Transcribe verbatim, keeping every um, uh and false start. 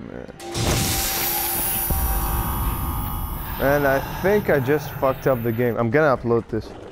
Man. And I think I just fucked up the game. I'm gonna upload this.